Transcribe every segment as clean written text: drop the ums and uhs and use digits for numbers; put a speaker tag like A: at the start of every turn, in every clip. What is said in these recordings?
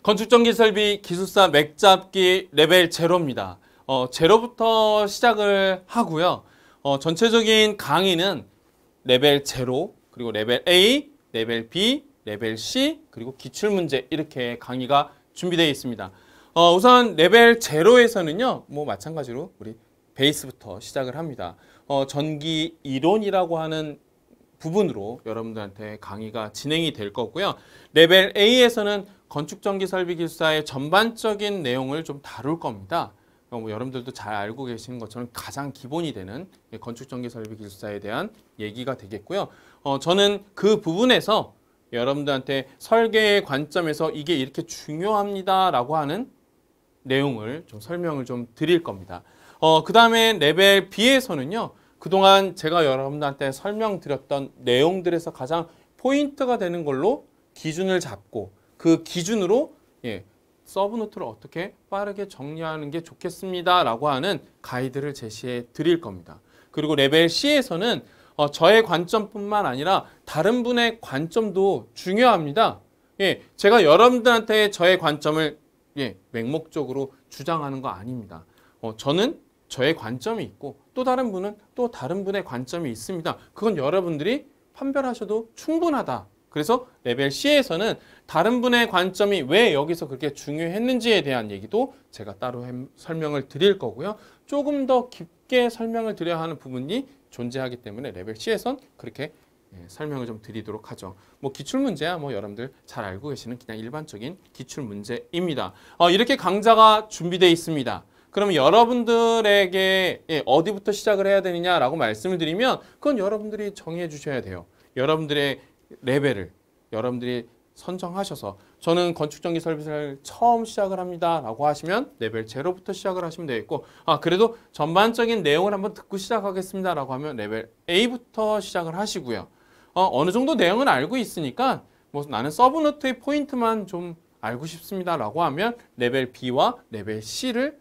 A: 건축전기설비 기술사 맥잡기 레벨 제로입니다. 제로부터 시작을 하고요. 전체적인 강의는 레벨 제로, 그리고 레벨 A, 레벨 B, 레벨 C, 그리고 기출문제 이렇게 강의가 준비되어 있습니다. 우선 레벨 제로에서는요, 뭐 마찬가지로 우리 베이스부터 시작을 합니다. 전기 이론이라고 하는 부분으로 여러분들한테 강의가 진행이 될 거고요. 레벨 A에서는 건축전기설비기술사의 전반적인 내용을 좀 다룰 겁니다. 뭐 여러분들도 잘 알고 계시는 것처럼 가장 기본이 되는 건축전기설비기술사에 대한 얘기가 되겠고요. 저는 그 부분에서 여러분들한테 설계의 관점에서 이게 이렇게 중요합니다라고 하는 내용을 좀 설명을 좀 드릴 겁니다. 그 다음에 레벨 B에서는요. 그동안 제가 여러분들한테 설명드렸던 내용들에서 가장 포인트가 되는 걸로 기준을 잡고 그 기준으로 서브노트를 어떻게 빠르게 정리하는 게 좋겠습니다 라고 하는 가이드를 제시해 드릴 겁니다. 그리고 레벨 C에서는 저의 관점뿐만 아니라 다른 분의 관점도 중요합니다. 제가 여러분들한테 저의 관점을 맹목적으로 주장하는 거 아닙니다. 저는 저의 관점이 있고 또 다른 분은 또 다른 분의 관점이 있습니다. 그건 여러분들이 판별하셔도 충분하다. 그래서 레벨 C에서는 다른 분의 관점이 왜 여기서 그렇게 중요했는지에 대한 얘기도 제가 따로 설명을 드릴 거고요. 조금 더 깊게 설명을 드려야 하는 부분이 존재하기 때문에 레벨 C에선 그렇게 설명을 좀 드리도록 하죠. 뭐 기출문제야 뭐 여러분들 잘 알고 계시는 그냥 일반적인 기출문제입니다. 이렇게 강좌가 준비되어 있습니다. 그러면 여러분들에게 어디부터 시작을 해야 되느냐라고 말씀을 드리면 그건 여러분들이 정해 주셔야 돼요. 여러분들의 레벨을 여러분들이 선정하셔서 저는 건축전기 설비를 처음 시작을 합니다 라고 하시면 레벨 제로부터 시작을 하시면 되겠고 그래도 전반적인 내용을 한번 듣고 시작하겠습니다 라고 하면 레벨 A부터 시작을 하시고요. 어느 정도 내용은 알고 있으니까 뭐 나는 서브노트의 포인트만 좀 알고 싶습니다 라고 하면 레벨 B와 레벨 C를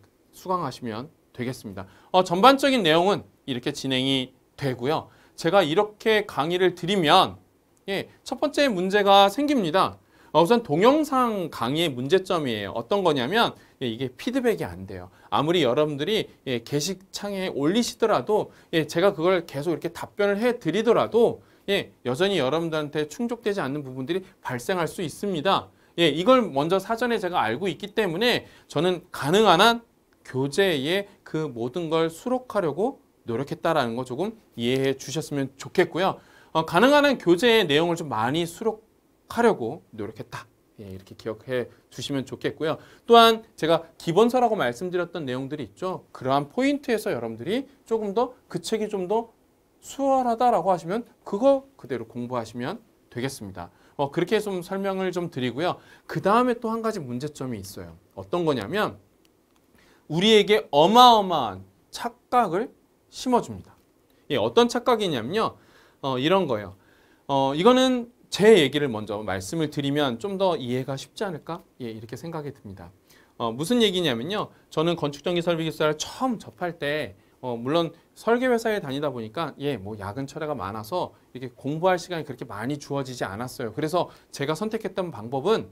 A: 수강하시면 되겠습니다. 전반적인 내용은 이렇게 진행이 되고요. 제가 이렇게 강의를 드리면 첫 번째 문제가 생깁니다. 우선 동영상 강의의 문제점이에요. 어떤 거냐면 이게 피드백이 안 돼요. 아무리 여러분들이 게시창에 올리시더라도 제가 그걸 계속 이렇게 답변을 해드리더라도 여전히 여러분들한테 충족되지 않는 부분들이 발생할 수 있습니다. 이걸 먼저 사전에 제가 알고 있기 때문에 저는 가능한 한 교재에 그 모든 걸 수록하려고 노력했다라는 거 조금 이해해 주셨으면 좋겠고요. 가능한 한 교재의 내용을 좀 많이 수록하려고 노력했다. 이렇게 기억해 주시면 좋겠고요. 또한 제가 기본서라고 말씀드렸던 내용들이 있죠. 그러한 포인트에서 여러분들이 조금 더 그 책이 좀 더 수월하다라고 하시면 그거 그대로 공부하시면 되겠습니다. 그렇게 좀 설명을 좀 드리고요. 그 다음에 또 한 가지 문제점이 있어요. 어떤 거냐면 우리에게 어마어마한 착각을 심어줍니다. 어떤 착각이냐면요. 이런 거예요. 이거는 제 얘기를 먼저 말씀을 드리면 좀 더 이해가 쉽지 않을까? 이렇게 생각이 듭니다. 무슨 얘기냐면요. 저는 건축전기설비기술사를 처음 접할 때 물론 설계회사에 다니다 보니까 뭐 야근 철회가 많아서 이렇게 공부할 시간이 그렇게 많이 주어지지 않았어요. 그래서 제가 선택했던 방법은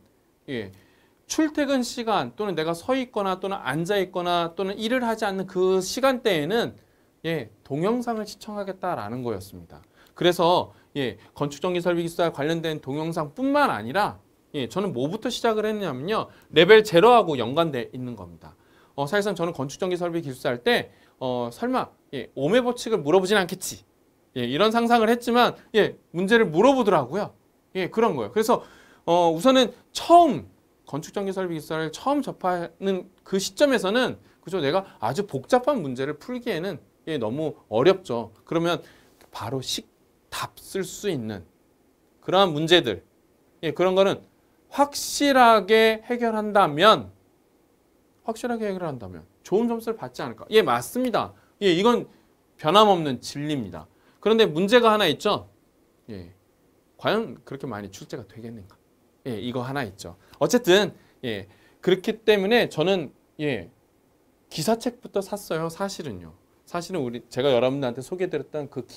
A: 출퇴근 시간 또는 내가 서 있거나 또는 앉아 있거나 또는 일을 하지 않는 그 시간대에는 동영상을 시청하겠다라는 거였습니다. 그래서 건축전기설비기술사 관련된 동영상뿐만 아니라 저는 뭐부터 시작을 했냐면요. 레벨 제로하고 연관돼 있는 겁니다. 사실상 저는 건축전기설비기술사 할 때 설마 오매 법칙을 물어보진 않겠지. 이런 상상을 했지만 문제를 물어보더라고요. 그런 거예요. 그래서 우선은 처음 건축전기설비기술사를 처음 접하는 그 시점에서는 그죠? 내가 아주 복잡한 문제를 풀기에는 너무 어렵죠. 그러면 바로 답 쓸 수 있는 그러한 문제들 그런 거는 확실하게 해결한다면 좋은 점수를 받지 않을까? 맞습니다. 이건 변함없는 진리입니다. 그런데 문제가 하나 있죠. 과연 그렇게 많이 출제가 되겠는가? 이거 하나 있죠. 어쨌든 그렇기 때문에 저는 기사책부터 샀어요. 사실은 제가 여러분들한테 소개해드렸던 그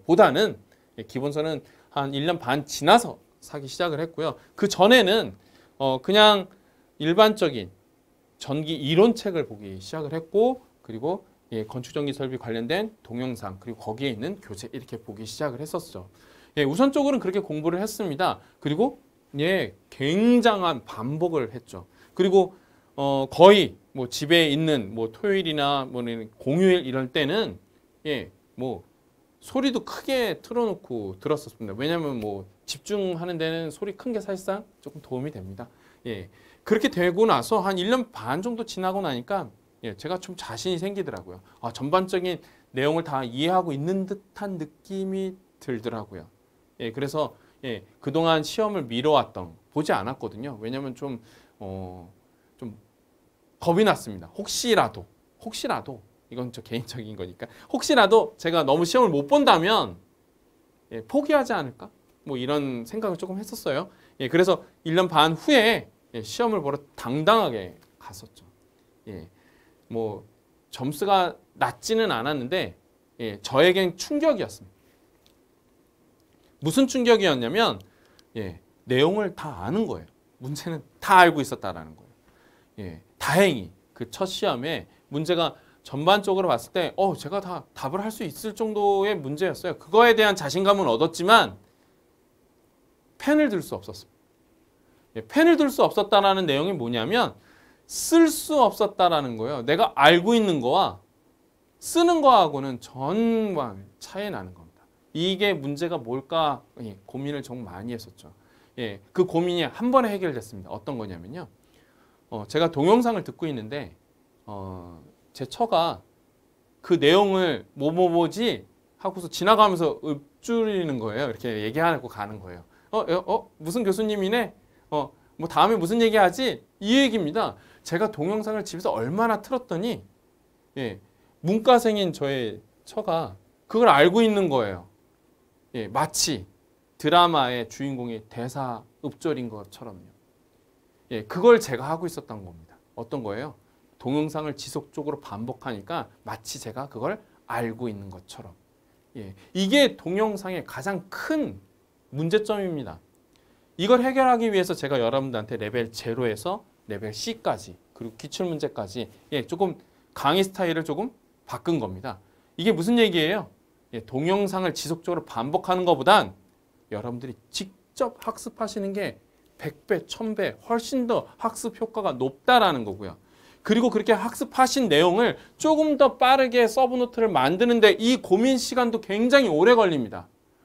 A: 기본서보다는 기본서는 한 1년 반 지나서 사기 시작을 했고요. 그 전에는 그냥 일반적인 전기 이론책을 보기 시작을 했고 그리고 예, 건축전기 설비 관련된 동영상 그리고 거기에 있는 교재 이렇게 보기 시작을 했었죠. 예, 우선적으로는 그렇게 공부를 했습니다. 그리고 예, 굉장한 반복을 했죠. 그리고 거의 뭐 집에 있는 뭐 토요일이나 뭐 공휴일 이럴 때는 예, 뭐 소리도 크게 틀어놓고 들었었습니다. 왜냐하면 뭐 집중하는 데는 소리 큰 게 사실상 조금 도움이 됩니다. 예, 그렇게 되고 나서 한 1년 반 정도 지나고 나니까 예, 제가 좀 자신이 생기더라고요. 전반적인 내용을 다 이해하고 있는 듯한 느낌이 들더라고요. 예, 그래서 예, 그동안 시험을 미뤄왔던 보지 않았거든요. 왜냐하면 좀 겁이 났습니다. 혹시라도 이건 저 개인적인 거니까 혹시라도 제가 너무 시험을 못 본다면 예, 포기하지 않을까? 뭐 이런 생각을 조금 했었어요. 예, 그래서 1년 반 후에 예, 시험을 보러 당당하게 갔었죠. 예, 뭐 점수가 낮지는 않았는데 예, 저에겐 충격이었습니다. 무슨 충격이었냐면 예, 내용을 다 아는 거예요. 문제는 다 알고 있었다라는 거예요. 예, 다행히 그 첫 시험에 문제가 전반적으로 봤을 때 제가 다 답을 할 수 있을 정도의 문제였어요. 그거에 대한 자신감은 얻었지만 펜을 들 수 없었습니다. 예, 펜을 들 수 없었다라는 내용이 뭐냐면 쓸 수 없었다라는 거예요. 내가 알고 있는 거와 쓰는 거하고는 정말 차이 나는 겁니다. 이게 문제가 뭘까 고민을 정말 많이 했었죠. 예, 그 고민이 한 번에 해결됐습니다. 어떤 거냐면요. 제가 동영상을 듣고 있는데 제 처가 그 내용을 뭐지 하고서 지나가면서 읊조리는 거예요. 이렇게 얘기하고 가는 거예요. 무슨 교수님이네? 뭐 다음에 무슨 얘기하지? 이 얘기입니다. 제가 동영상을 집에서 얼마나 틀었더니 예, 문과생인 저의 처가 그걸 알고 있는 거예요. 예, 마치 드라마의 주인공이 대사 읊조린 것처럼요. 예, 그걸 제가 하고 있었던 겁니다. 어떤 거예요? 동영상을 지속적으로 반복하니까 마치 제가 그걸 알고 있는 것처럼. 예, 이게 동영상의 가장 큰 문제점입니다. 이걸 해결하기 위해서 제가 여러분들한테 레벨 0에서 레벨 C까지 그리고 기출문제까지 예, 조금 강의 스타일을 조금 바꾼 겁니다. 이게 무슨 얘기예요? 예, 동영상을 지속적으로 반복하는 것보단 여러분들이 직접 학습하시는 게 100배, 1000배 훨씬 더 학습 효과가 높다라는 거고요. 그리고 그렇게 학습하신 내용을 조금 더 빠르게 서브노트를 만드는데 이 고민 시간도 굉장히 오래 걸립니다.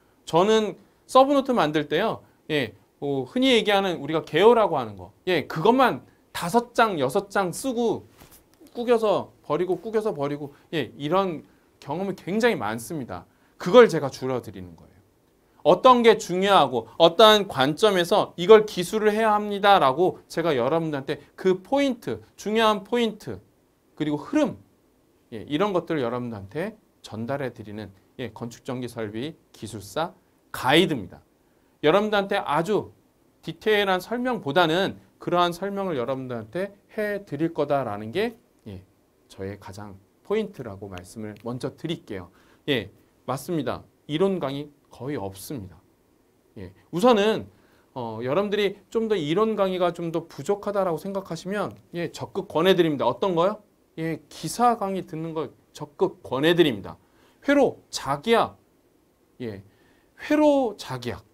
A: 저는 서브노트 만들 때요. 예, 흔히 얘기하는 우리가 개요라고 하는 거. 예, 그것만 5장, 6장 쓰고 꾸겨서 버리고 예, 이런 경험이 굉장히 많습니다. 그걸 제가 줄여드리는 거예요. 어떤 게 중요하고 어떠한 관점에서 이걸 기술을 해야 합니다라고 제가 여러분들한테 그 포인트, 중요한 포인트 그리고 흐름 예, 이런 것들을 여러분들한테 전달해 드리는 예, 건축전기 설비 기술사 가이드입니다. 여러분들한테 아주 디테일한 설명보다는 그러한 설명을 여러분들한테 해 드릴 거다라는 게 예, 저의 가장 포인트라고 말씀을 먼저 드릴게요. 예, 맞습니다. 이론 강의 거의 없습니다. 예, 우선은 여러분들이 좀 더 이론 강의가 좀 더 부족하다라고 생각하시면 예, 적극 권해드립니다. 어떤 거요? 예, 기사 강의 듣는 거 적극 권해드립니다. 회로, 자기약, 예, 회로, 자기약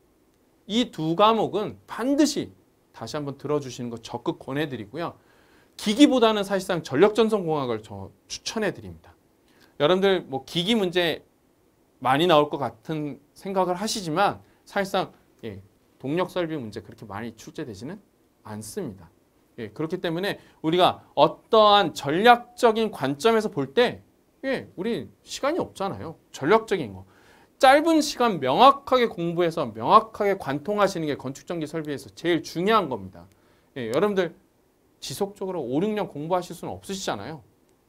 A: 이 두 과목은 반드시 다시 한번 들어주시는 거 적극 권해드리고요. 기기보다는 사실상 전력전선공학을 저 추천해드립니다. 여러분들 뭐 기기 문제 많이 나올 것 같은 생각을 하시지만 사실상 예, 동력 설비 문제 그렇게 많이 출제되지는 않습니다. 예, 그렇기 때문에 우리가 어떠한 전략적인 관점에서 볼 때 예, 우리 시간이 없잖아요. 전략적인 거. 짧은 시간 명확하게 공부해서 명확하게 관통하시는 게 건축전기 설비에서 제일 중요한 겁니다. 예, 여러분들 지속적으로 5, 6년 공부하실 수는 없으시잖아요.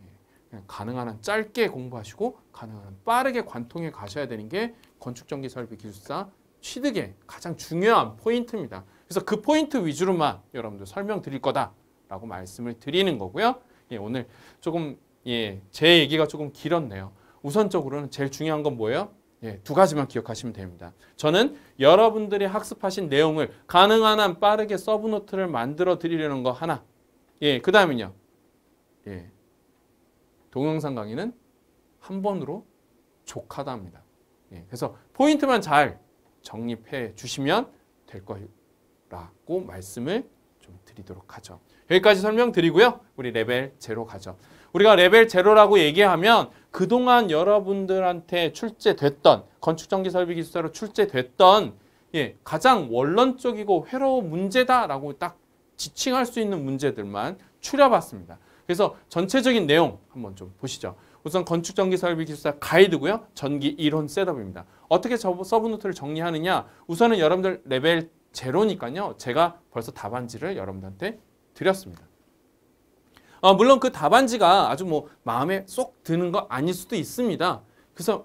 A: 가능한 한 짧게 공부하시고 가능한 한 빠르게 관통해 가셔야 되는 게 건축전기 설비 기술사 취득의 가장 중요한 포인트입니다. 그래서 그 포인트 위주로만 여러분들 설명드릴 거다라고 말씀을 드리는 거고요. 예, 오늘 조금 예, 제 얘기가 조금 길었네요. 우선적으로는 제일 중요한 건 뭐예요? 예, 두 가지만 기억하시면 됩니다. 저는 여러분들이 학습하신 내용을 가능한 한 빠르게 서브노트를 만들어 드리려는 거 하나. 예, 그 다음은요. 예, 동영상 강의는 한 번으로 족하다합니다. 예, 그래서 포인트만 잘 정립해 주시면 될 거라고 말씀을 좀 드리도록 하죠. 여기까지 설명드리고요. 우리 레벨 제로 가죠. 우리가 레벨 제로라고 얘기하면 그동안 여러분들한테 출제됐던 건축전기설비기술사로 출제됐던 예, 가장 원론적이고 회로운 문제다라고 딱 지칭할 수 있는 문제들만 추려봤습니다. 그래서 전체적인 내용 한번 좀 보시죠. 우선 건축전기설비기술사 가이드고요. 전기 이론 셋업입니다. 어떻게 서브노트를 정리하느냐. 우선은 여러분들 레벨 제로니까요. 제가 벌써 답안지를 여러분들한테 드렸습니다. 물론 그 답안지가 아주 뭐 마음에 쏙 드는 거 아닐 수도 있습니다. 그래서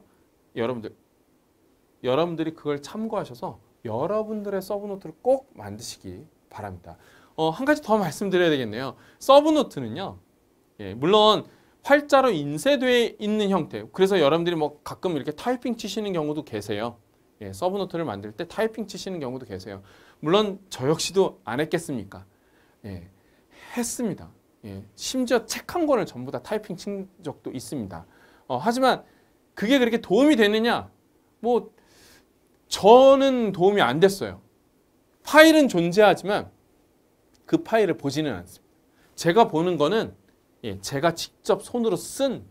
A: 여러분들이 그걸 참고하셔서 여러분들의 서브노트를 꼭 만드시기 바랍니다. 한 가지 더 말씀드려야 되겠네요. 서브노트는요. 예, 물론 활자로 인쇄되어 있는 형태. 그래서 여러분들이 뭐 가끔 이렇게 타이핑 치시는 경우도 계세요. 예, 서브노트를 만들 때 타이핑 치시는 경우도 계세요. 물론 저 역시도 안 했겠습니까? 예, 했습니다. 예, 심지어 책 한 권을 전부 다 타이핑 친 적도 있습니다. 하지만 그게 그렇게 도움이 되느냐? 뭐 저는 도움이 안 됐어요. 파일은 존재하지만 그 파일을 보지는 않습니다. 제가 보는 거는 예, 제가 직접 손으로 쓴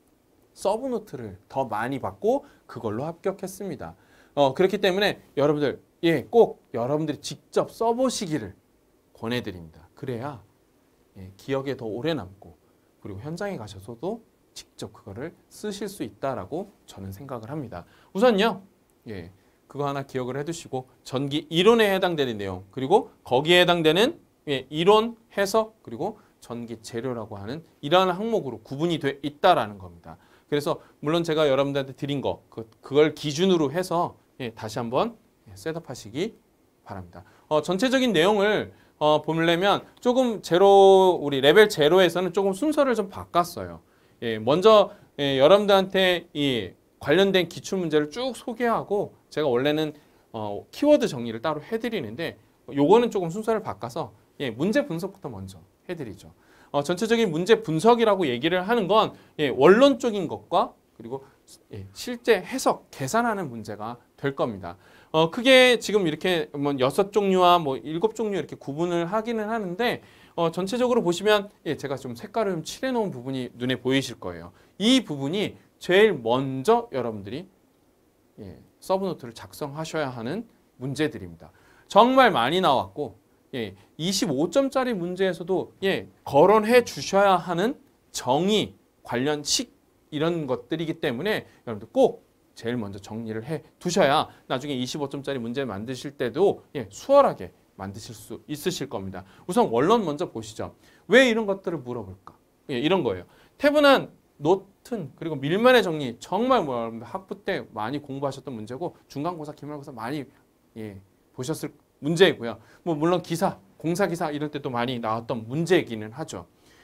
A: 서브노트를 더 많이 받고 그걸로 합격했습니다. 그렇기 때문에 여러분들 예, 꼭 여러분들이 직접 써보시기를 권해드립니다. 그래야 예, 기억에 더 오래 남고 그리고 현장에 가셔서도 직접 그거를 쓰실 수 있다라고 저는 생각을 합니다. 우선요, 예, 그거 하나 기억을 해두시고 전기 이론에 해당되는 내용 그리고 거기에 해당되는 예, 이론 해석 그리고 전기 재료라고 하는 이러한 항목으로 구분이 돼 있다라는 겁니다. 그래서 물론 제가 여러분들한테 드린 거 그걸 기준으로 해서 예, 다시 한번 셋업하시기 바랍니다. 전체적인 내용을 보려면 조금 우리 레벨 제로에서는 조금 순서를 좀 바꿨어요. 예, 먼저 여러분들한테 이 관련된 기출 문제를 쭉 소개하고 제가 원래는 키워드 정리를 따로 해드리는데 요거는 조금 순서를 바꿔서 예, 문제 분석부터 먼저 해드리죠. 전체적인 문제 분석이라고 얘기를 하는 건 예, 원론적인 것과 그리고 예, 실제 해석, 계산하는 문제가 될 겁니다. 크게 지금 이렇게 뭐 6종류와 뭐 7종류 이렇게 구분을 하기는 하는데 전체적으로 보시면 예, 제가 좀 색깔을 좀 칠해 놓은 부분이 눈에 보이실 거예요. 이 부분이 제일 먼저 여러분들이 예, 서브노트를 작성하셔야 하는 문제들입니다. 정말 많이 나왔고 예, 25점짜리 문제에서도 예, 거론해 주셔야 하는 정의, 관련 식 이런 것들이기 때문에 여러분들 꼭 제일 먼저 정리를 해 두셔야 나중에 25점짜리 문제 만드실 때도 예, 수월하게 만드실 수 있으실 겁니다. 우선 원론 먼저 보시죠. 왜 이런 것들을 물어볼까? 예, 이런 거예요. 태분한 노튼 그리고 밀면의 정리 정말 뭐 여러분들 학부 때 많이 공부하셨던 문제고 중간고사, 기말고사 많이 예, 보셨을 문제이고요. 뭐 물론 기사, 공사기사 이럴 때도 많이 나왔던 문제이기는 하죠.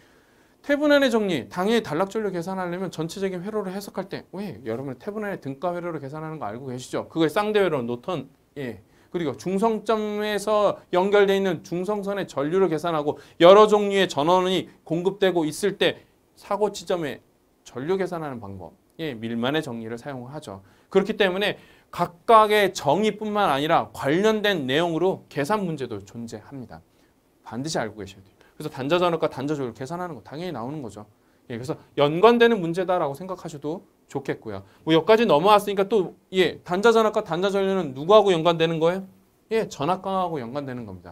A: 태분안의 정리, 당연히 단락전류 계산하려면 전체적인 회로를 해석할 때 왜 여러분 태분안의 등가 회로를 계산하는 거 알고 계시죠? 그거의 쌍대 회로, 노턴, 예. 그리고 중성점에서 연결되어 있는 중성선의 전류를 계산하고 여러 종류의 전원이 공급되고 있을 때 사고 지점에 전류 계산하는 방법, 예, 밀만의 정리를 사용하죠. 그렇기 때문에 각각의 정의뿐만 아니라 관련된 내용으로 계산 문제도 존재합니다. 반드시 알고 계셔야 돼요. 그래서 단자전압과 단자조율 계산하는 거 당연히 나오는 거죠. 예, 그래서 연관되는 문제다라고 생각하셔도 좋겠고요. 뭐 여기까지 넘어왔으니까 또 예, 단자전압과 단자전류는 누구하고 연관되는 거예요? 예, 전압강하고 연관되는 겁니다.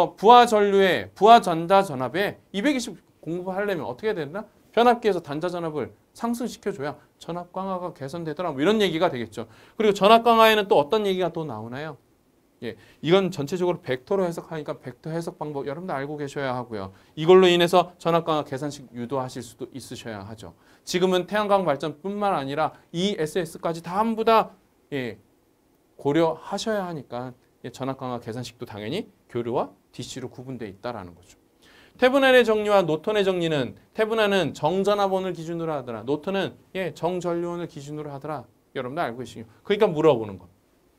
A: 부하전류에 부하전자전압에 220 공부하려면 어떻게 해야 되나? 변압기에서 단자전압을 상승시켜줘야 전압 강화가 개선되더라. 뭐 이런 얘기가 되겠죠. 그리고 전압 강화에는 또 어떤 얘기가 또 나오나요? 예, 이건 전체적으로 벡터로 해석하니까 벡터 해석 방법 여러분들 알고 계셔야 하고요. 이걸로 인해서 전압 강화 계산식 유도하실 수도 있으셔야 하죠. 지금은 태양광 발전뿐만 아니라 ESS까지 전부 다 예, 고려하셔야 하니까 예, 전압 강화 계산식도 당연히 교류와 DC로 구분되어 있다라는 거죠. 태분안의 정리와 노턴의 정리는 태분안은 정전압원을 기준으로 하더라. 노턴은 예, 정전류원을 기준으로 하더라. 여러분들 알고 계시죠? 그러니까 물어보는 거.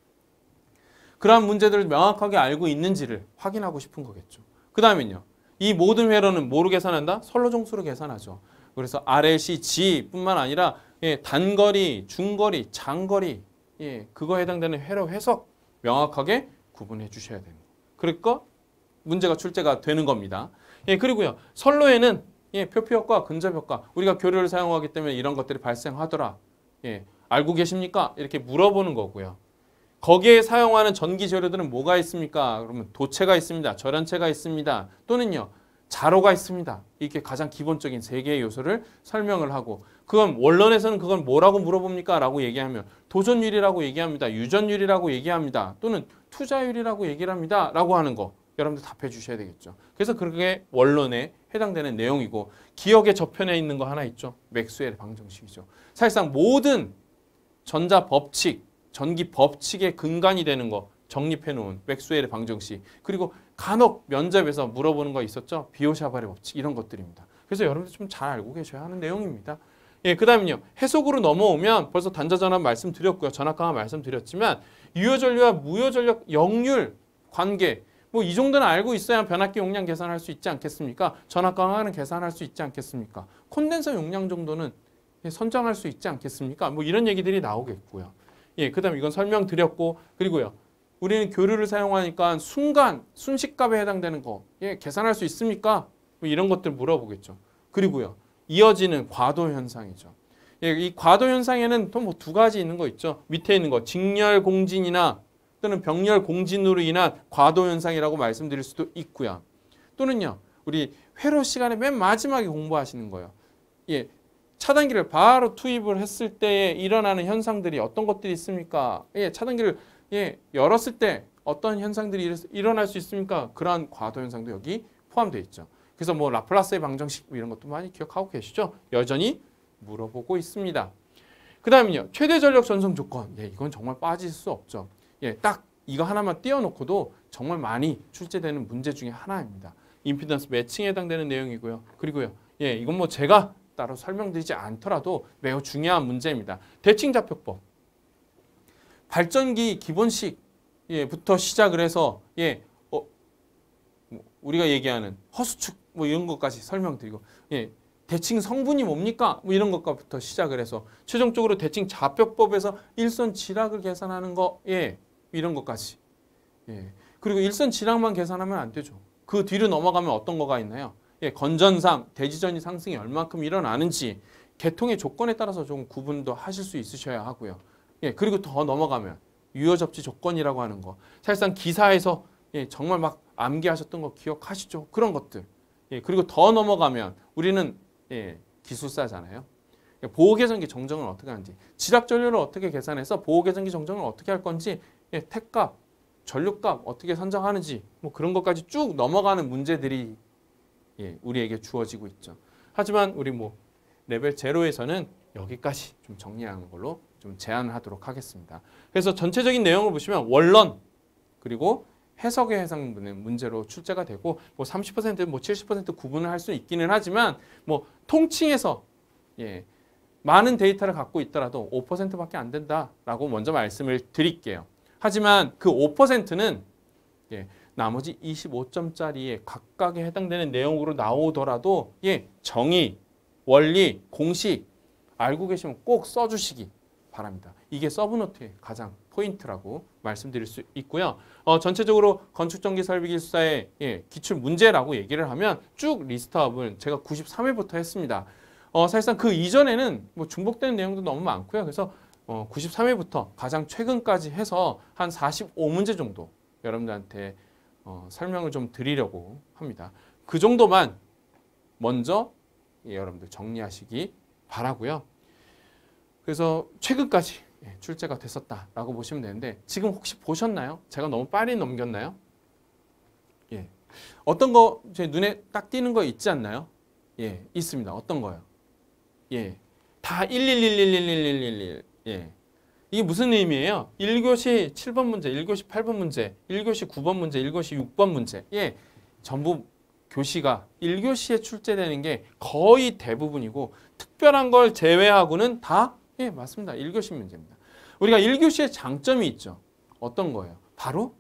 A: 그러한 문제들을 명확하게 알고 있는지를 확인하고 싶은 거겠죠. 그 다음엔요. 이 모든 회로는 뭐로 계산한다? 선로정수로 계산하죠. 그래서 RLC, G뿐만 아니라 단거리, 중거리, 장거리 그거에 해당되는 회로 해석 명확하게 구분해 주셔야 되는 거예요. 그러니까 문제가 출제가 되는 겁니다. 그리고요. 선로에는 표피효과, 근접효과 우리가 교류를 사용하기 때문에 이런 것들이 발생하더라. 알고 계십니까? 이렇게 물어보는 거고요. 거기에 사용하는 전기 재료들은 뭐가 있습니까? 그러면 도체가 있습니다. 절연체가 있습니다. 또는요. 자로가 있습니다. 이렇게 가장 기본적인 3개의 요소를 설명을 하고 그건 원론에서는 그건 뭐라고 물어봅니까? 라고 얘기하면 도전율이라고 얘기합니다. 유전율이라고 얘기합니다. 또는 투자율이라고 얘기를 합니다. 라고 하는 거 여러분들 답해 주셔야 되겠죠. 그래서 그게 원론에 해당되는 내용이고 기억의 저편에 있는 거 하나 있죠. 맥스웰의 방정식이죠. 사실상 모든 전자 법칙, 전기 법칙의 근간이 되는 거 정립해 놓은 맥스웰의 방정식 그리고 간혹 면접에서 물어보는 거 있었죠. 비오샤발의 법칙 이런 것들입니다. 그래서 여러분들 좀 잘 알고 계셔야 하는 내용입니다. 그 다음은요. 해석으로 넘어오면 벌써 단자전압 말씀드렸고요. 전압강화 말씀드렸지만 유효전류와 무효전력 역률 관계 뭐 이 정도는 알고 있어야 변압기 용량 계산할 수 있지 않겠습니까? 전압강화는 계산할 수 있지 않겠습니까? 콘덴서 용량 정도는 선정할 수 있지 않겠습니까? 뭐 이런 얘기들이 나오겠고요. 그 다음 이건 설명드렸고 그리고요. 우리는 교류를 사용하니까 순식값에 해당되는 거 계산할 수 있습니까? 뭐 이런 것들 물어보겠죠. 그리고요. 이어지는 과도 현상이죠. 이 과도 현상에는 또 뭐 2가지 있는 거 있죠. 밑에 있는 거 직렬 공진이나 또는 병렬 공진으로 인한 과도 현상이라고 말씀드릴 수도 있고요. 또는요. 우리 회로 시간에 맨 마지막에 공부하시는 거예요. 차단기를 바로 투입을 했을 때 일어나는 현상들이 어떤 것들이 있습니까? 차단기를 열었을 때 어떤 현상들이 일어날 수 있습니까? 그러한 과도 현상도 여기 포함되어 있죠. 그래서 뭐 라플라스의 방정식 이런 것도 많이 기억하고 계시죠? 여전히 물어보고 있습니다. 그 다음은요. 최대 전력 전송 조건. 이건 정말 빠질 수 없죠. 딱 이거 하나만 띄워놓고도 정말 많이 출제되는 문제 중에 하나입니다. 임피던스 매칭에 해당되는 내용이고요. 그리고요. 이건 뭐 제가 따로 설명드리지 않더라도 매우 중요한 문제입니다. 대칭좌표법. 발전기 기본식부터 시작을 해서 우리가 얘기하는 허수축 뭐 이런 것까지 설명드리고 대칭 성분이 뭡니까? 뭐 이런 것부터 시작을 해서 최종적으로 대칭 좌표법에서 일선 지락을 계산하는 거 이런 것까지 그리고 일선 지락만 계산하면 안 되죠. 그 뒤로 넘어가면 어떤 거가 있나요? 건전상 대지전이 상승이 얼만큼 일어나는지 개통의 조건에 따라서 좀 구분도 하실 수 있으셔야 하고요. 그리고 더 넘어가면 유효접지 조건이라고 하는 거. 사실상 기사에서 정말 막 암기하셨던 거 기억하시죠? 그런 것들. 그리고 더 넘어가면 우리는 기술사잖아요. 보호계전기 정정을 어떻게 하는지, 지락전류를 어떻게 계산해서 보호계전기 정정을 어떻게 할 건지, 택값, 전류값 어떻게 선정하는지 뭐 그런 것까지 쭉 넘어가는 문제들이 우리에게 주어지고 있죠. 하지만 우리 뭐 레벨 제로에서는 여기까지 좀 정리하는 걸로 좀 제안하도록 하겠습니다. 그래서 전체적인 내용을 보시면 원론 그리고 해석에 해당되는 문제로 출제가 되고 뭐 30% 뭐 70% 구분을 할 수 있기는 하지만 뭐 통칭해서 많은 데이터를 갖고 있더라도 5%밖에 안 된다라고 먼저 말씀을 드릴게요. 하지만 그 5%는 나머지 25점짜리에 각각에 해당되는 내용으로 나오더라도 정의, 원리, 공식 알고 계시면 꼭 써주시기 바랍니다. 이게 서브노트의 가장 포인트라고 말씀드릴 수 있고요. 전체적으로 건축전기설비기술사의 기출 문제라고 얘기를 하면 쭉 리스트업을 제가 93회부터 했습니다. 사실상 그 이전에는 뭐 중복되는 내용도 너무 많고요. 그래서 93회부터 가장 최근까지 해서 한 45문제 정도 여러분들한테 설명을 좀 드리려고 합니다. 그 정도만 먼저 여러분들 정리하시기 바라고요. 그래서 최근까지 출제가 됐었다라고 보시면 되는데 지금 혹시 보셨나요? 제가 너무 빨리 넘겼나요? 어떤 거 제 눈에 딱 띄는 거 있지 않나요? 있습니다. 어떤 거요? 다 11111111 이게 무슨 의미예요? 1교시 7번 문제, 1교시 8번 문제, 1교시 9번 문제, 1교시 6번 문제 전부 교시가 1교시에 출제되는 게 거의 대부분이고 특별한 걸 제외하고는 다 맞습니다. 1교시 문제입니다. 우리가 1교시의 장점이 있죠. 어떤 거예요? 바로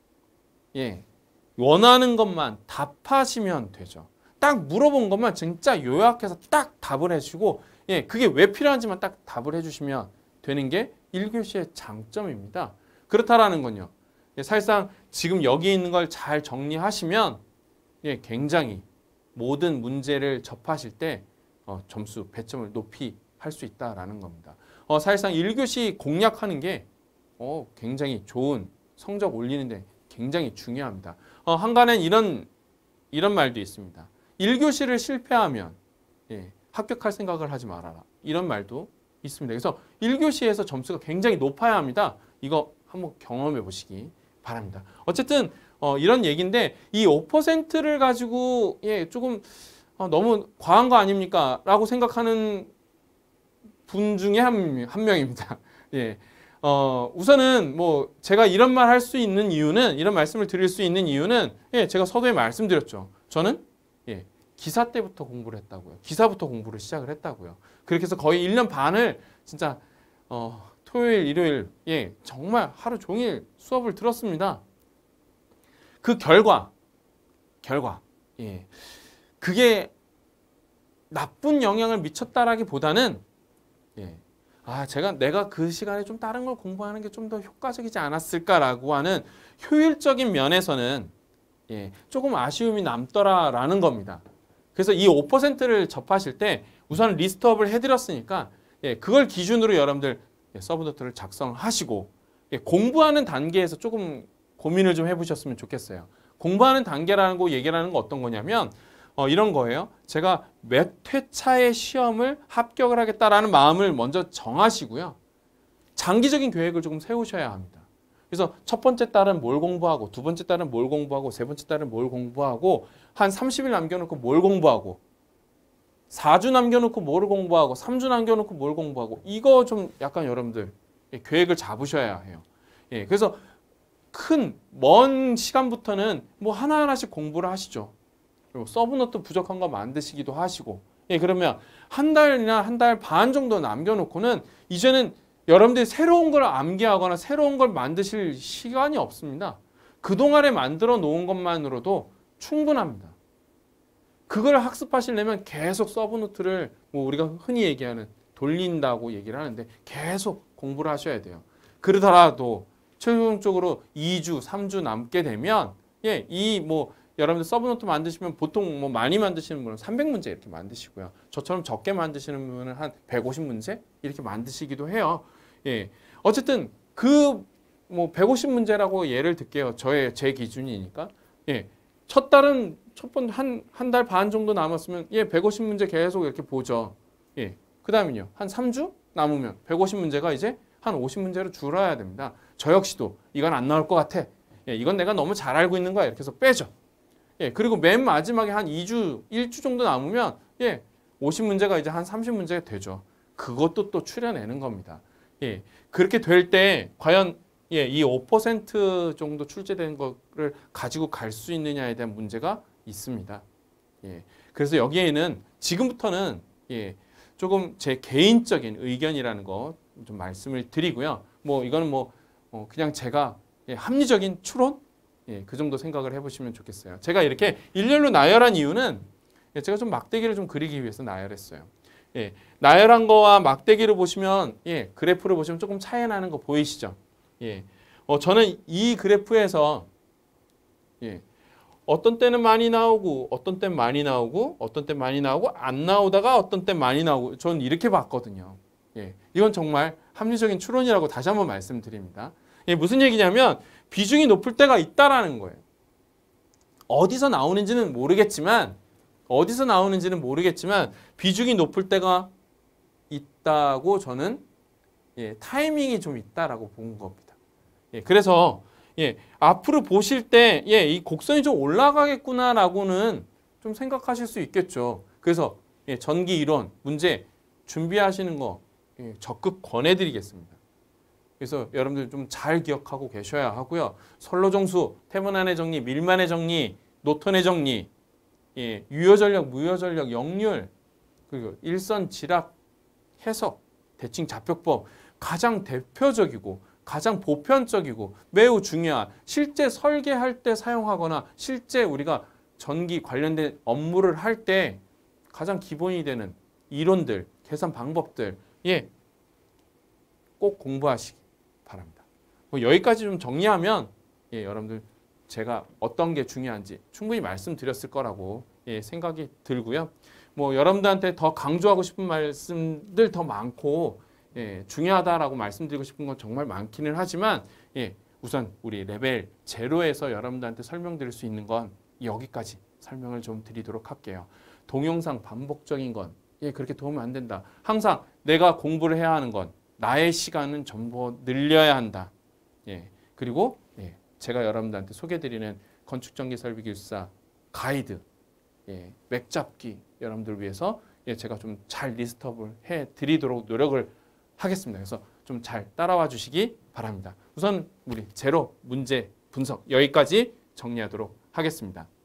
A: 원하는 것만 답하시면 되죠. 딱 물어본 것만 진짜 요약해서 딱 답을 해주시고 그게 왜 필요한지만 딱 답을 해주시면 되는 게 1교시의 장점입니다. 그렇다라는 건요. 사실상 지금 여기 있는 걸 잘 정리하시면 굉장히 모든 문제를 접하실 때 점수, 배점을 높이 할 수 있다라는 겁니다. 사실상 1교시 공략하는 게 굉장히 좋은 성적 올리는데 굉장히 중요합니다. 한간엔 이런 말도 있습니다. 1교시를 실패하면 합격할 생각을 하지 말아라. 이런 말도 있습니다. 그래서 1교시에서 점수가 굉장히 높아야 합니다. 이거 한번 경험해 보시기 바랍니다. 어쨌든 이런 얘기인데 이 5%를 가지고 조금 너무 과한 거 아닙니까? 라고 생각하는 분 중에 한 명입니다. 우선은 뭐 제가 이런 말 할 수 있는 이유는 이런 말씀을 드릴 수 있는 이유는 제가 서두에 말씀드렸죠. 저는 기사 때부터 공부를 했다고요. 기사부터 공부를 시작을 했다고요. 그렇게 해서 거의 1년 반을 진짜 토요일, 일요일 정말 하루 종일 수업을 들었습니다. 그 결과 그게 나쁜 영향을 미쳤다라기보다는 내가 그 시간에 좀 다른 걸 공부하는 게 좀 더 효과적이지 않았을까라고 하는 효율적인 면에서는 조금 아쉬움이 남더라라는 겁니다. 그래서 이 5%를 접하실 때 우선 리스트업을 해드렸으니까 그걸 기준으로 여러분들 서브노트를 작성하시고 공부하는 단계에서 조금 고민을 좀 해보셨으면 좋겠어요. 공부하는 단계라는 거 얘기하는 거 어떤 거냐면 이런 거예요. 제가 몇 회차의 시험을 합격을 하겠다라는 마음을 먼저 정하시고요. 장기적인 계획을 조금 세우셔야 합니다. 그래서 첫 번째 달은 뭘 공부하고 두 번째 달은 뭘 공부하고 세 번째 달은 뭘 공부하고 한 30일 남겨놓고 뭘 공부하고 4주 남겨놓고 뭘 공부하고 3주 남겨놓고 뭘 공부하고 이거 좀 약간 여러분들 계획을 잡으셔야 해요. 그래서 먼 시간부터는 뭐 하나하나씩 공부를 하시죠. 그리고 서브노트 부족한 거 만드시기도 하시고 그러면 한 달이나 한 달 반 정도 남겨놓고는 이제는 여러분들이 새로운 걸 암기하거나 새로운 걸 만드실 시간이 없습니다. 그동안에 만들어 놓은 것만으로도 충분합니다. 그걸 학습하시려면 계속 서브노트를 뭐 우리가 흔히 얘기하는 돌린다고 얘기를 하는데 계속 공부를 하셔야 돼요. 그러더라도 최종적으로 2주, 3주 남게 되면 여러분들 서브노트 만드시면 보통 뭐 많이 만드시는 분은 300문제 이렇게 만드시고요. 저처럼 적게 만드시는 분은 한 150문제 이렇게 만드시기도 해요. 어쨌든 뭐 150문제라고 예를 들게요. 제 기준이니까. 첫 달은 한 달 반 정도 남았으면 150문제 계속 이렇게 보죠. 그 다음은요. 한 3주 남으면 150문제가 이제 한 50문제로 줄어야 됩니다. 저 역시도 이건 안 나올 것 같아. 이건 내가 너무 잘 알고 있는 거야. 이렇게 해서 빼죠. 그리고 맨 마지막에 한 2주, 1주 정도 남으면 50문제가 이제 한 30문제가 되죠. 그것도 또 추려내는 겁니다. 그렇게 될 때 과연 이 5% 정도 출제된 거를 가지고 갈 수 있느냐에 대한 문제가 있습니다. 그래서 여기에는 지금부터는 조금 제 개인적인 의견이라는 거 좀 말씀을 드리고요. 뭐 이거는 그냥 제가 합리적인 추론? 그 정도 생각을 해보시면 좋겠어요. 제가 이렇게 일렬로 나열한 이유는 제가 좀 막대기를 좀 그리기 위해서 나열했어요. 나열한 거와 막대기를 보시면 그래프를 보시면 조금 차이 나는 거 보이시죠? 저는 이 그래프에서 어떤 때는 많이 나오고 어떤 때는 많이 나오고 어떤 때는 많이 나오고 안 나오다가 어떤 때는 많이 나오고 저는 이렇게 봤거든요. 이건 정말 합리적인 추론이라고 다시 한번 말씀드립니다. 무슨 얘기냐면 비중이 높을 때가 있다라는 거예요. 어디서 나오는지는 모르겠지만 비중이 높을 때가 있다고 저는 타이밍이 좀 있다라고 본 겁니다. 그래서 앞으로 보실 때 이 곡선이 좀 올라가겠구나라고는 좀 생각하실 수 있겠죠. 그래서 전기 이론 문제 준비하시는 거 적극 권해드리겠습니다. 그래서 여러분들 좀 잘 기억하고 계셔야 하고요. 선로정수, 태문안의 정리, 밀만의 정리, 노턴의 정리, 유효전력, 무효전력, 역률, 그리고 일선, 지락, 해석, 대칭, 좌표법 가장 대표적이고 가장 보편적이고 매우 중요한 실제 설계할 때 사용하거나 실제 우리가 전기 관련된 업무를 할 때 가장 기본이 되는 이론들, 계산 방법들 꼭 공부하시기 바랍니다. 뭐 여기까지 좀 정리하면 여러분들 제가 어떤 게 중요한지 충분히 말씀드렸을 거라고 생각이 들고요. 뭐 여러분들한테 더 강조하고 싶은 말씀들 더 많고 중요하다라고 말씀드리고 싶은 건 정말 많기는 하지만 우선 우리 레벨 제로에서 여러분들한테 설명드릴 수 있는 건 여기까지 설명을 좀 드리도록 할게요. 동영상 반복적인 건 그렇게 도움이 안 된다. 항상 내가 공부를 해야 하는 건 나의 시간은 전부 늘려야 한다. 그리고 제가 여러분들한테 소개드리는 건축전기설비기술사 가이드 맥잡기 여러분들을 위해서 제가 좀 잘 리스트업을 해드리도록 노력을 하겠습니다. 그래서 좀 잘 따라와 주시기 바랍니다. 우선 우리 제로 문제 분석 여기까지 정리하도록 하겠습니다.